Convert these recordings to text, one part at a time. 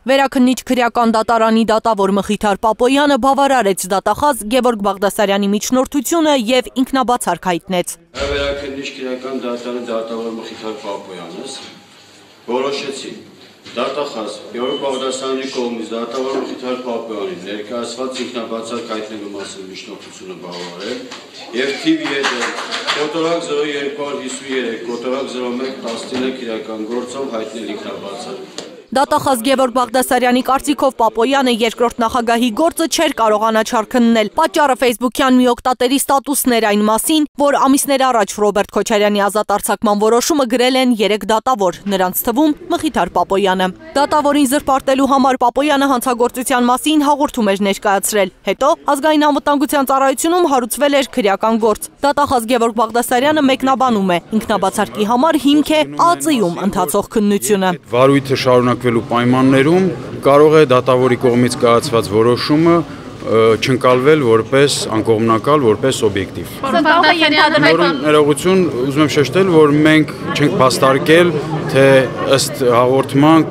Վերաքննիչ քրեական դատարանի դատավոր Մխիթար Պապոյանը բավարարեց դատախազ Գևորգ Բաղդասարյանի միջնորդությունը եւ ինքնաբացարկ հայտնեց։ Վերաքննիչ քրեական դատարանի դատավոր Մխիթար Պապոյանս որոշեցի դատախազ Գևորգ Բաղդասարյանի կողմից դատավոր Մխիթար Պապոյանին ներկայացված ինքնաբացարկ հայտնելու մասին միջնորդությունը բավարարել եւ թիվ 3 կոտրակ 0253 կոտրակ 0119 քրեական գործով հայտնել ինքնաբացարկ։ Դատախազ Գևորգ Բաղդասարյանի կարծիքով Պապոյանը երկրորդ նախագահի գործը չէր կարող անաչառ քննել։ Պատճառը ֆեյսբուքյան մի օգտատերի ստատուսներ այն մասին, որ ամիսներ առաջ Ռոբերտ Քոչարյանի ազատ արձակման որոշումը գրել են 3 դատավոր, նրանց թվում Մխիթար Պապոյանը։ Դատավորին զրպարտելու համար Պապոյանը հանցագործության մասին հաղորդում էր ներկայացրել։ Հետո ազգային անվտանգության ծառայությունում հարուցվել էր քրեական գործ։ Դատախազ Գևորգ Բաղդասարյանը մեկնաբանում է, ինքնաբացարկի համար հիմք է ԱԾ-ում ընթացող քննությունը։ Վարույթը շարունակվելու պայմաններում կարող է դատավորի կողմից կայացված որոշումը չընկալվել որպես անկողմնակալ, որպես օբյեկտիվ։ Ներողություն, ուզում եմ շեշտել, որ մենք չենք փաստարկել, թե ըստ հաղորդման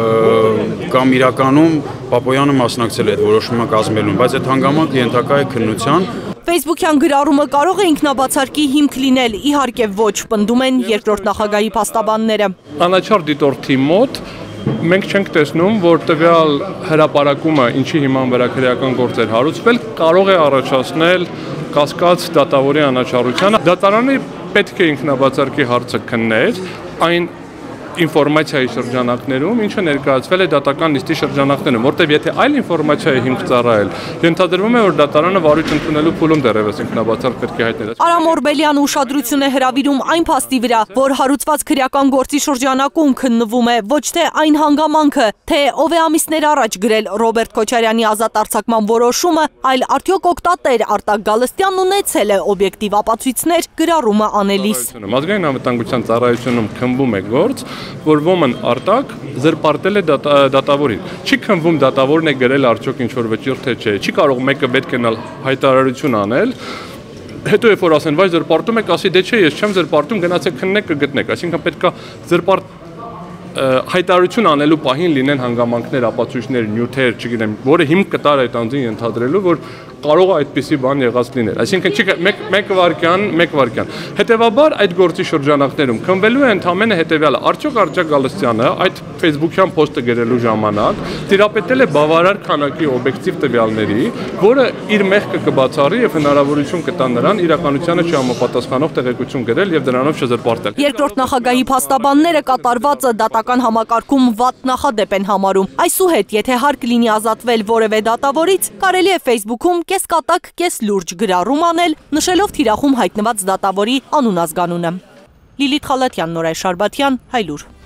կամ իրականում Պապոյանը մասնակցել է այդ որոշումը կազմելուն, բայց այդ հանգամանքը ենթակա է քննության։ Ֆեյսբուքյան գրառումը կարող է ինքնաբացարկի հիմք լինել, իհարկե ոչ, պնդում են երկրորդ նախագահի փաստաբանները։ Անաչառ դիտորդի մոտ մենք չենք տեսնում, որ տվյալ հրապարակումը, ինչի հիման վրա քրեական գործեր հարուցվել, կարող է առաջացնել կասկած դատավորի անաչառությանը։ Դատարանը պետք է ինքնաբացարկի հարցը քններ այն ինֆորմացիայի շրջանակներում, ինչը ներկայացվել է դատական նիստի շրջանակներում, որտեղ եթե այլ ինֆորմացիա է հիմք ծառայել, ենթադրվում է, որ դատարանը վարույթ ընդունելու փուլում դեռևս ինքնաբացարկ պետք է հայտնել։ Արամ Օրբելյանը ուշադրություն է հրավիրում այն փաստի վրա, որ հարուցված քրեական գործի շրջանակում քննվում է ոչ թե այն հանգամանքը, թե ով է ամիսներ առաջ գրել Ռոբերտ Քոչարյանի ազատ արձակման որոշումը, այլ արդյոք օգտատեր Արտակ Գալստյանն ունեցել է օբյեկտիվ ապացույցներ գրառումը անելիս։ Ազգային անվտանգության ծառայությունում քննվում է գործ, որ ոմն Արտակ զրպարտել է դատավորին։ Չի քննվում դատավորն է գրել արդյոք ինչ-որ վճիռ թե չէ։ Չի կարող մեկը պետք է հայտարարություն անել, հետո երբ որ ասեն, վայ զրպարտում եք, ասի դե չէ, ես չեմ զրպարտում, գնացեք քննեք կգտնեք, այսինքն պետք է հայտարարություն անելու պահին լինեն հանգամանքներ, ապացույցներ, նյութեր, չգիտեմ, որը հիմք կտար այդ անձին ենթադրելու, որ կարող է այդպիսի բան եղած լինել։ Այսինքն մեկ վայրկյան։ Հետևաբար այդ գործի շրջանակներում քննվելու է ընդամենը հետևյալը. արդյոք Արտակ Գալստյանը այդ ֆեյսբուքյան պոստը գրելու ժամանակ տիրապետել է բավարար քանակի օբյեկտիվ տվյալների, որը իր մեղքը կբացառի եւ հնարավորություն կտա նրան իրականությանը չհամապատասխանող տեղեկություն գրել եւ դրանով չզրպարտել։ Երկրորդ նախագահի փաստաբանները կատարվածը դատական համակարգում վատ նախադեպ են համարում։ Այսուհետ, եթե հարկ լինի ազատվել որևէ դատավորից, կարելի է ֆեյսբուքում կես կատակ, կես լուրջ գրառում անել, նշելով թիրախում հայտնված դատավորի անուն ազգանունը։ Լիլիթ Խալաթյան, Նորայր Շարբաթյան, Հայլուր։